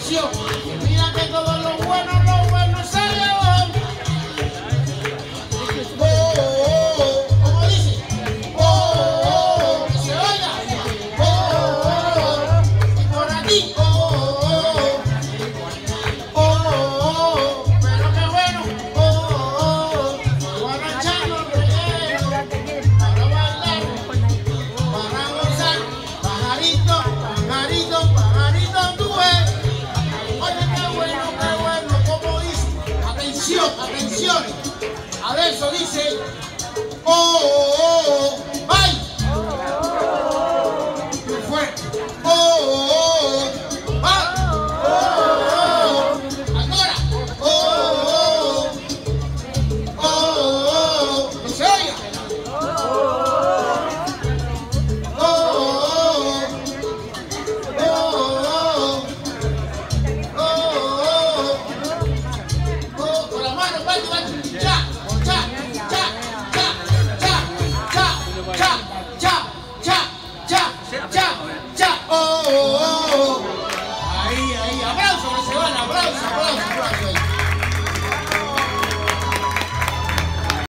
atención. Mira que todo lo bueno sale hoy. Oh, oh, oh, ¿cómo dice? Oh, oh, oh, que se oiga. Oh, oh, oh, y por aquí. Oh, oh, oh, oh, oh, pero qué bueno. Oh, oh, oh, guarachando el reguero, para bailar, para gozar. Pajarito, pajarito, pajarito, tú ves. Oye, qué bueno, como dice. Atención, atención. A ver, eso dice. Oh, oh, oh, ¡ay! Muy fuerte. Oh, oh, oh, ¡ay! Oh, oh, oh. Ahora. Oh, oh, oh, oh, que se oiga. Oh, oh, oh, oh, con la mano, vaya, vaya. Cha, cha, cha, cha, cha, cha, cha, cha, cha, cha, cha, cha. Oh, oh, oh. Ahí, aplauso, que se van, aplauso.